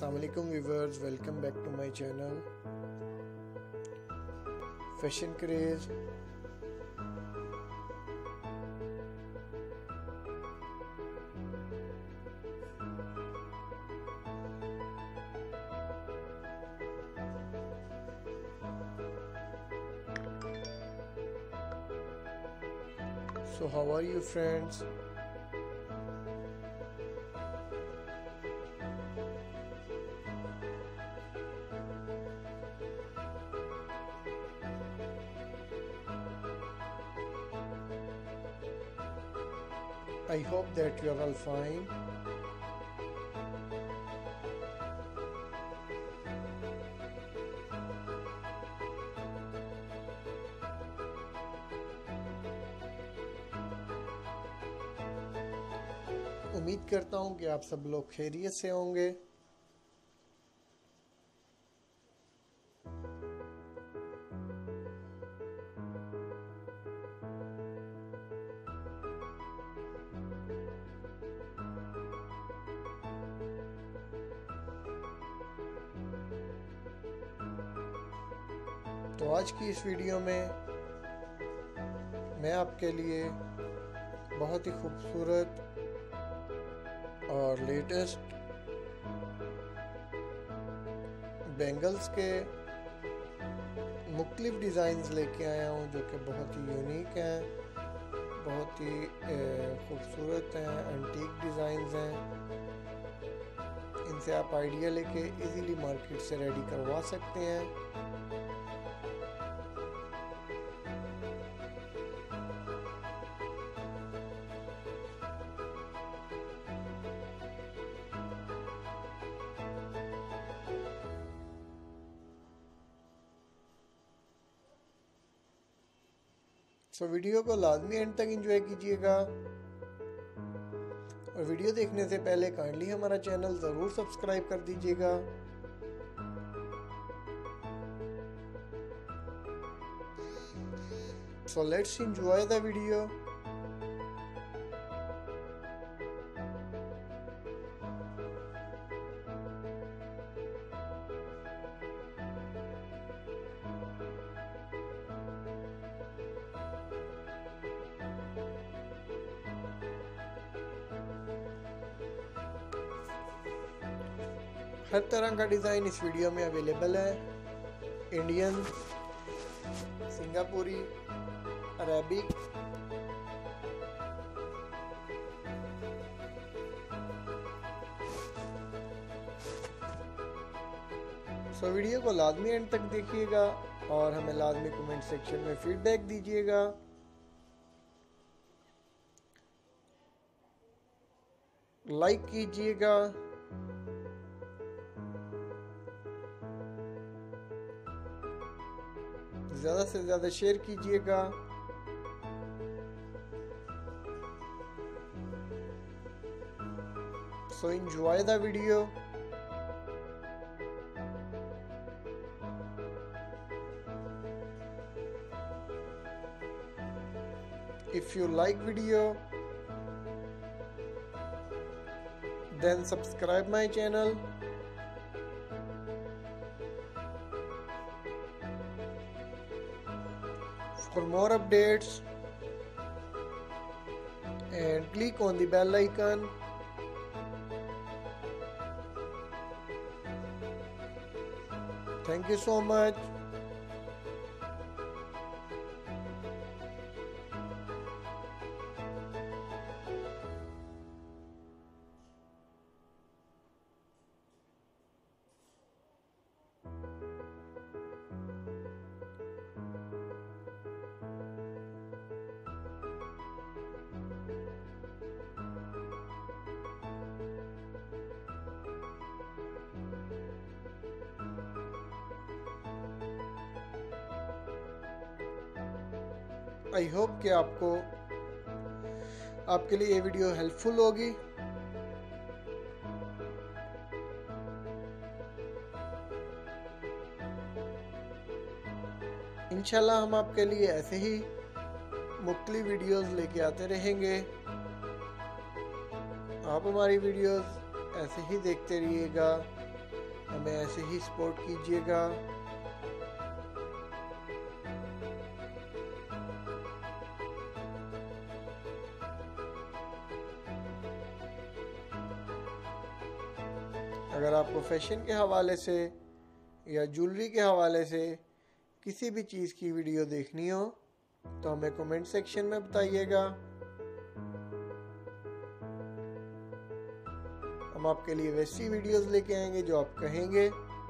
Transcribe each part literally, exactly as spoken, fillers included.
Assalamualaikum viewers, welcome back to my channel Fashion Craze. So how are you friends? I hope that you are all fine. उम्मीद करता हूँ कि आप सब लोग खैरियत से होंगे। तो आज की इस वीडियो में मैं आपके लिए बहुत ही खूबसूरत और लेटेस्ट बैंगल्स के मुख्तलिफ डिज़ाइंस लेके आया हूँ जो कि बहुत ही यूनिक हैं, बहुत ही खूबसूरत हैं, एंटीक डिज़ाइंस हैं। इनसे आप आइडिया लेके इजीली मार्केट से रेडी करवा सकते हैं। सो वीडियो को लाजमी एंड तक एंजॉय कीजिएगा और वीडियो देखने से पहले काइंडली हमारा चैनल ज़रूर सब्सक्राइब कर दीजिएगा। So let's enjoy the video. हर तरह का डिज़ाइन इस वीडियो में अवेलेबल है। इंडियन, सिंगापुरी, अरेबिक, सो वीडियो को लाजमी एंड तक देखिएगा और हमें लाजमी कमेंट सेक्शन में फीडबैक दीजिएगा। लाइक कीजिएगा, ज़्यादा से ज़्यादा शेयर कीजिएगा। So enjoy the video. If you like video, then subscribe my channel. For more updates and click on the bell icon. Thank you so much. I hope कि आपको आपके लिए ये वीडियो हेल्पफुल होगी। इंशाल्लाह हम आपके लिए ऐसे ही मुख्तलिफ वीडियोस लेके आते रहेंगे। आप हमारी वीडियोस ऐसे ही देखते रहिएगा। हमें ऐसे ही सपोर्ट कीजिएगा। अगर आपको फैशन के हवाले से या ज्वेलरी के हवाले से किसी भी चीज़ की वीडियो देखनी हो तो हमें कमेंट सेक्शन में बताइएगा। हम आपके लिए वैसी वीडियोस लेके आएंगे जो आप कहेंगे।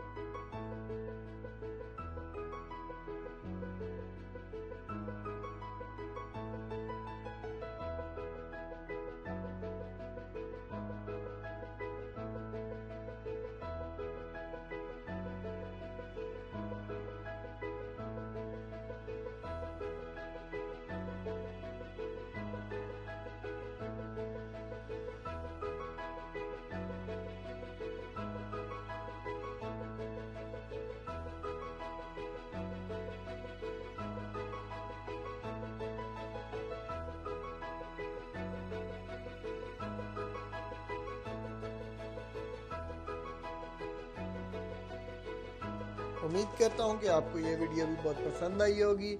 उम्मीद करता हूँ कि आपको ये वीडियो भी बहुत पसंद आई होगी।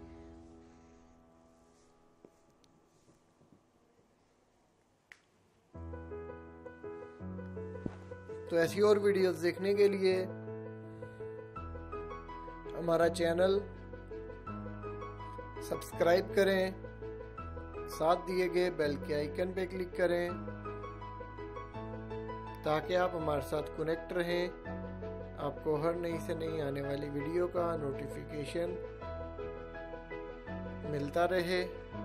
तो ऐसी और वीडियोस देखने के लिए हमारा चैनल सब्सक्राइब करें, साथ दिए गए बेल के आइकन पे क्लिक करें ताकि आप हमारे साथ कनेक्ट रहें। आपको हर नई से नई आने वाली वीडियो का नोटिफिकेशन मिलता रहे।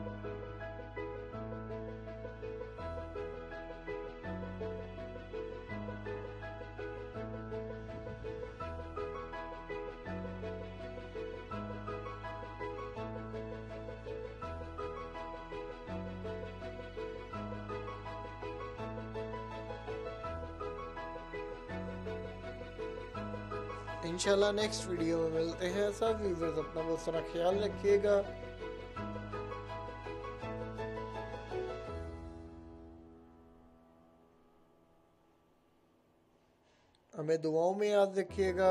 इंशाल्लाह नेक्स्ट वीडियो में मिलते हैं। सब व्यूअर्स अपना बहुत सारा ख्याल रखिएगा। हमें दुआओं में याद रखिएगा।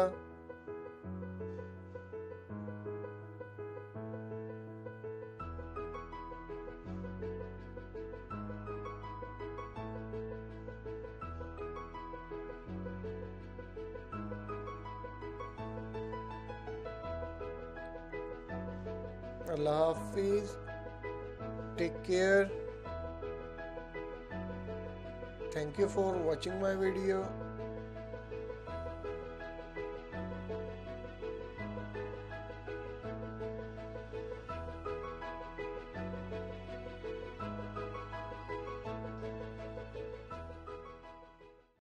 Allah Hafiz. Take care. Thank you for watching my video.